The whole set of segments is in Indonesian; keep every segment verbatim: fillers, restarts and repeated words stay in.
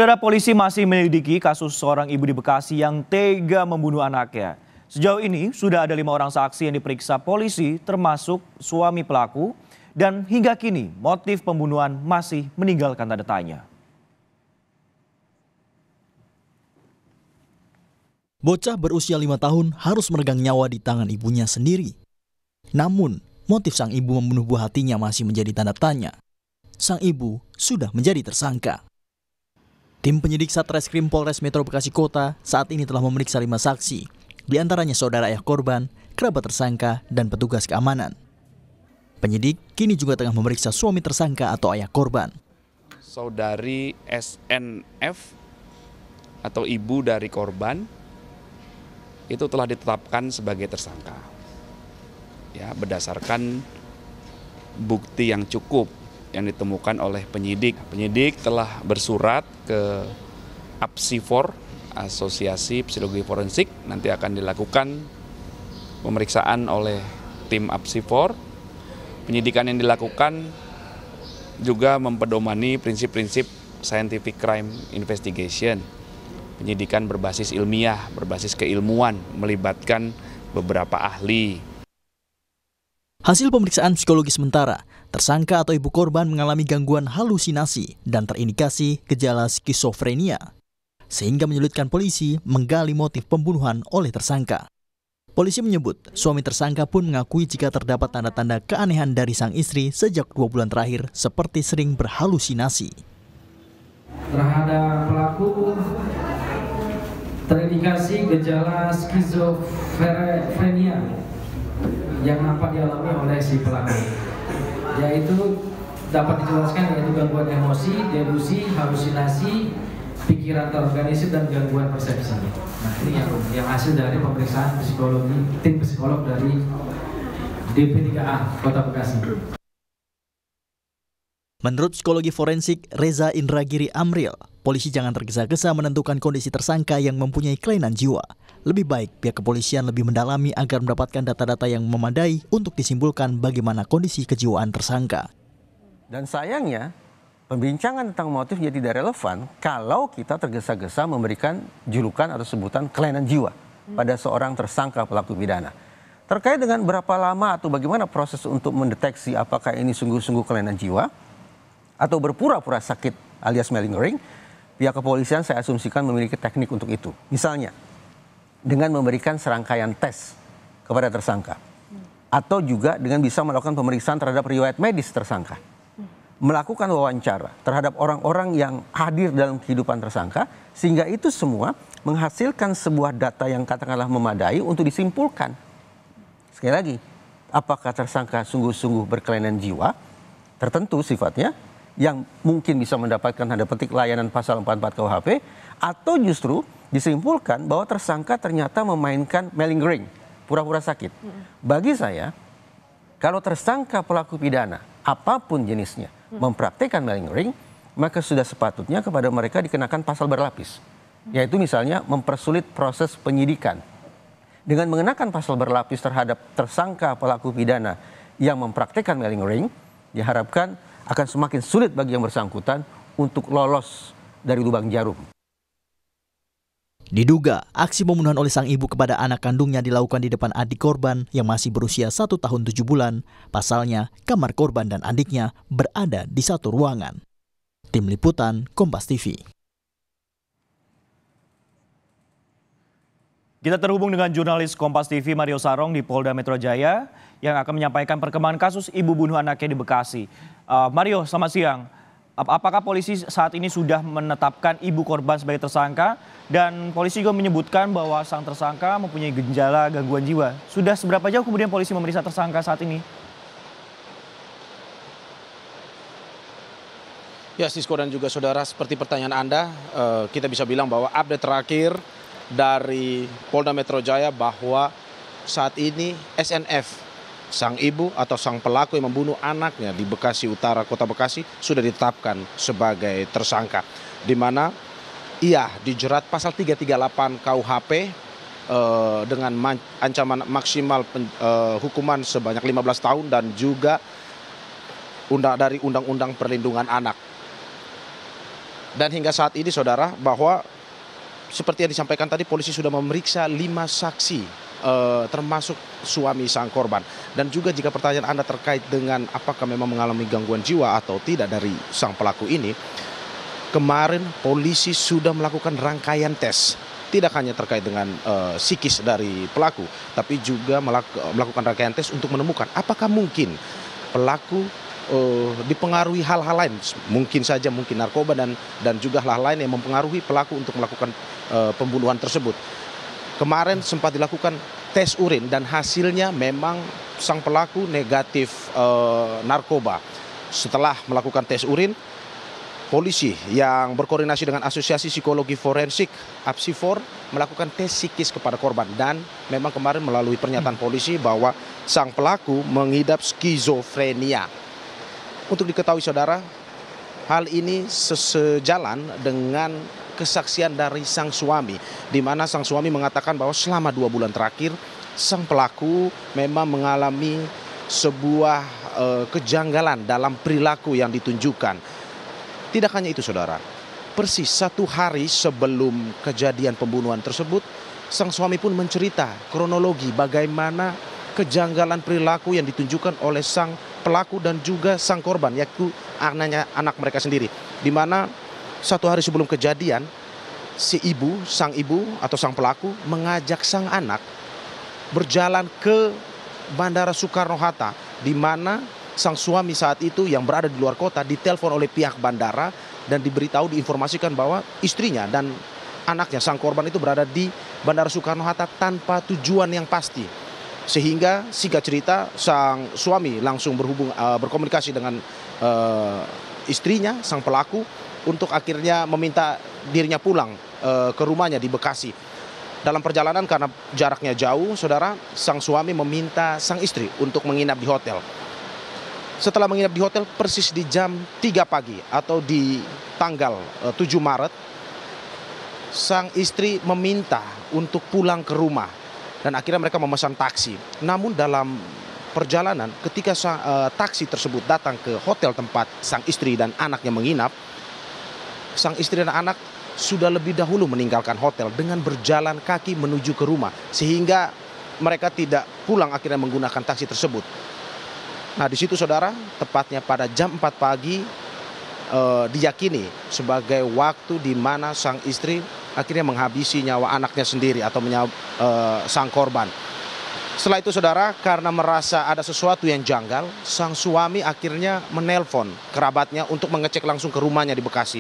Saudara, polisi masih menyelidiki kasus seorang ibu di Bekasi yang tega membunuh anaknya. Sejauh ini sudah ada lima orang saksi yang diperiksa polisi termasuk suami pelaku dan hingga kini motif pembunuhan masih meninggalkan tanda tanya. Bocah berusia lima tahun harus meregang nyawa di tangan ibunya sendiri. Namun, motif sang ibu membunuh buah hatinya masih menjadi tanda tanya. Sang ibu sudah menjadi tersangka. Tim penyidik Satreskrim Polres Metro Bekasi Kota saat ini telah memeriksa lima saksi, di antaranya saudara ayah korban, kerabat tersangka, dan petugas keamanan. Penyidik kini juga tengah memeriksa suami tersangka atau ayah korban. Saudari S N F atau ibu dari korban itu telah ditetapkan sebagai tersangka. Ya, berdasarkan bukti yang cukup yang ditemukan oleh penyidik. Penyidik telah bersurat ke Apsifor, Asosiasi Psikologi Forensik. Nanti akan dilakukan pemeriksaan oleh tim Apsifor. Penyidikan yang dilakukan juga mempedomani prinsip-prinsip scientific crime investigation. Penyidikan berbasis ilmiah, berbasis keilmuan, melibatkan beberapa ahli. Hasil pemeriksaan psikologi sementara, tersangka atau ibu korban mengalami gangguan halusinasi dan terindikasi gejala skizofrenia, sehingga menyulitkan polisi menggali motif pembunuhan oleh tersangka. Polisi menyebut suami tersangka pun mengakui jika terdapat tanda-tanda keanehan dari sang istri sejak dua bulan terakhir seperti sering berhalusinasi. Terhadap pelaku terindikasi gejala skizofrenia yang nampak dialami oleh si pelaku, yaitu dapat dijelaskan yaitu gangguan emosi, delusi, halusinasi, pikiran terorganisir, dan gangguan persepsi. Nah, ini yang, yang hasil dari pemeriksaan psikologi tim psikolog dari D P tiga A Kota Bekasi. Menurut psikologi forensik Reza Indragiri Amril, polisi jangan tergesa-gesa menentukan kondisi tersangka yang mempunyai kelainan jiwa. Lebih baik pihak kepolisian lebih mendalami agar mendapatkan data-data yang memadai untuk disimpulkan bagaimana kondisi kejiwaan tersangka. Dan sayangnya, pembincangan tentang motif jadi tidak relevan kalau kita tergesa-gesa memberikan julukan atau sebutan kelainan jiwa pada seorang tersangka pelaku pidana. Terkait dengan berapa lama atau bagaimana proses untuk mendeteksi apakah ini sungguh-sungguh kelainan jiwa atau berpura-pura sakit alias malingering, pihak kepolisian saya asumsikan memiliki teknik untuk itu. Misalnya, dengan memberikan serangkaian tes kepada tersangka. Atau juga dengan bisa melakukan pemeriksaan terhadap riwayat medis tersangka. Melakukan wawancara terhadap orang-orang yang hadir dalam kehidupan tersangka, sehingga itu semua menghasilkan sebuah data yang katakanlah memadai untuk disimpulkan. Sekali lagi, apakah tersangka sungguh-sungguh berkelainan jiwa, tertentu sifatnya, yang mungkin bisa mendapatkan tanda petik layanan pasal empat puluh empat K U H P, atau justru disimpulkan bahwa tersangka ternyata memainkan malingering, pura-pura sakit. Bagi saya, kalau tersangka pelaku pidana, apapun jenisnya, mempraktikkan malingering, maka sudah sepatutnya kepada mereka dikenakan pasal berlapis. Yaitu misalnya mempersulit proses penyidikan. Dengan mengenakan pasal berlapis terhadap tersangka pelaku pidana yang mempraktikkan malingering, diharapkan akan semakin sulit bagi yang bersangkutan untuk lolos dari lubang jarum. Diduga aksi pembunuhan oleh sang ibu kepada anak kandungnya dilakukan di depan adik korban yang masih berusia satu tahun tujuh bulan. Pasalnya, kamar korban dan adiknya berada di satu ruangan. Tim Liputan Kompas T V. Kita terhubung dengan jurnalis Kompas T V Mario Sarong di Polda Metro Jaya yang akan menyampaikan perkembangan kasus ibu bunuh anaknya di Bekasi. Uh, Mario, selamat siang. Apakah polisi saat ini sudah menetapkan ibu korban sebagai tersangka? Dan polisi juga menyebutkan bahwa sang tersangka mempunyai gejala gangguan jiwa. Sudah seberapa jauh kemudian polisi memeriksa tersangka saat ini? Ya, Sisko dan juga saudara, seperti pertanyaan Anda, kita bisa bilang bahwa update terakhir dari Polda Metro Jaya bahwa saat ini S N F, sang ibu atau sang pelaku yang membunuh anaknya di Bekasi Utara, Kota Bekasi, sudah ditetapkan sebagai tersangka. Di mana ia dijerat pasal tiga tiga delapan K U H P eh, dengan ancaman maksimal pen, eh, hukuman sebanyak lima belas tahun dan juga undang dari Undang-Undang Perlindungan Anak. Dan hingga saat ini saudara, bahwa seperti yang disampaikan tadi, polisi sudah memeriksa lima saksi, eh, termasuk suami sang korban. Dan juga jika pertanyaan Anda terkait dengan apakah memang mengalami gangguan jiwa atau tidak dari sang pelaku ini, kemarin polisi sudah melakukan rangkaian tes. Tidak hanya terkait dengan uh, psikis dari pelaku, tapi juga melaku, melakukan rangkaian tes untuk menemukan apakah mungkin pelaku uh, dipengaruhi hal-hal lain, mungkin saja mungkin narkoba dan dan juga hal-hal lain yang mempengaruhi pelaku untuk melakukan uh, pembunuhan tersebut. Kemarin sempat dilakukan tes urin dan hasilnya memang sang pelaku negatif uh, narkoba. Setelah melakukan tes urin, polisi yang berkoordinasi dengan Asosiasi Psikologi Forensik APSIFOR melakukan tes psikis kepada korban, dan memang kemarin melalui pernyataan polisi bahwa sang pelaku mengidap skizofrenia. Untuk diketahui saudara, hal ini sejalan dengan kesaksian dari sang suami, di mana sang suami mengatakan bahwa selama dua bulan terakhir sang pelaku memang mengalami sebuah uh, kejanggalan dalam perilaku yang ditunjukkan. Tidak hanya itu saudara, persis satu hari sebelum kejadian pembunuhan tersebut, sang suami pun mencerita kronologi bagaimana kejanggalan perilaku yang ditunjukkan oleh sang pelaku dan juga sang korban, yaitu anaknya, anak mereka sendiri. Di mana satu hari sebelum kejadian, si ibu, sang ibu atau sang pelaku mengajak sang anak berjalan ke Bandara Soekarno-Hatta, di mana sang suami saat itu yang berada di luar kota ditelepon oleh pihak bandara dan diberitahu, diinformasikan bahwa istrinya dan anaknya sang korban itu berada di Bandara Soekarno-Hatta tanpa tujuan yang pasti. Sehingga singkat cerita sang suami langsung berhubung uh, berkomunikasi dengan uh, istrinya sang pelaku untuk akhirnya meminta dirinya pulang uh, ke rumahnya di Bekasi. Dalam perjalanan karena jaraknya jauh, saudara, sang suami meminta sang istri untuk menginap di hotel. Setelah menginap di hotel persis di jam tiga pagi atau di tanggal tujuh Maret, sang istri meminta untuk pulang ke rumah dan akhirnya mereka memesan taksi. Namun dalam perjalanan ketika sang, uh, taksi tersebut datang ke hotel tempat sang istri dan anaknya menginap, sang istri dan anak sudah lebih dahulu meninggalkan hotel dengan berjalan kaki menuju ke rumah, sehingga mereka tidak pulang akhirnya menggunakan taksi tersebut. Nah di situ saudara, tepatnya pada jam empat pagi eh, diyakini sebagai waktu di mana sang istri akhirnya menghabisi nyawa anaknya sendiri atau menyawa, eh, sang korban. Setelah itu saudara, karena merasa ada sesuatu yang janggal, sang suami akhirnya menelpon kerabatnya untuk mengecek langsung ke rumahnya di Bekasi.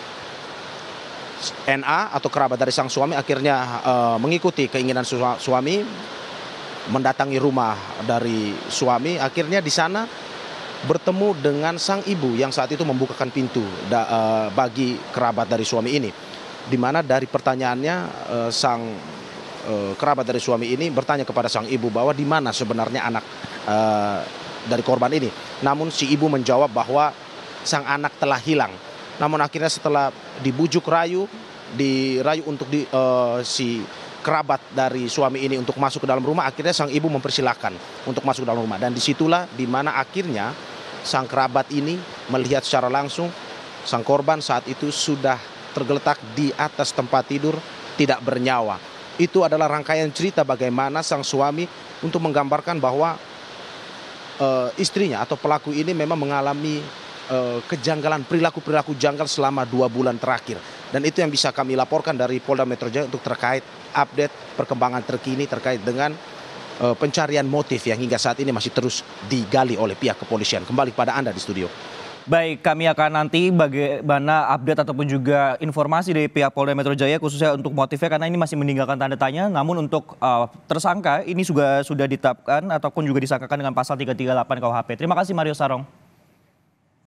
N A atau kerabat dari sang suami akhirnya eh, mengikuti keinginan suami, mendatangi rumah dari suami. Akhirnya di sana bertemu dengan sang ibu yang saat itu membukakan pintu da, uh, bagi kerabat dari suami ini. Di mana dari pertanyaannya uh, sang uh, kerabat dari suami ini bertanya kepada sang ibu bahwa di mana sebenarnya anak uh, dari korban ini. Namun si ibu menjawab bahwa sang anak telah hilang. Namun akhirnya setelah dibujuk rayu, dirayu untuk di, uh, si kerabat dari suami ini untuk masuk ke dalam rumah, akhirnya sang ibu mempersilahkan untuk masuk ke dalam rumah. Dan disitulah dimana akhirnya sang kerabat ini melihat secara langsung sang korban saat itu sudah tergeletak di atas tempat tidur tidak bernyawa. Itu adalah rangkaian cerita bagaimana sang suami untuk menggambarkan bahwa uh, istrinya atau pelaku ini memang mengalami uh, kejanggalan, perilaku-perilaku janggal selama dua bulan terakhir. Dan itu yang bisa kami laporkan dari Polda Metro Jaya untuk terkait update perkembangan terkini terkait dengan uh, pencarian motif yang hingga saat ini masih terus digali oleh pihak kepolisian. Kembali pada Anda di studio. Baik, kami akan nanti bagaimana update ataupun juga informasi dari pihak Polda Metro Jaya khususnya untuk motifnya, karena ini masih meninggalkan tanda tanya. Namun untuk uh, tersangka ini juga sudah ditetapkan ataupun juga disangkakan dengan pasal tiga tiga delapan K U H P. Terima kasih Mario Sarong.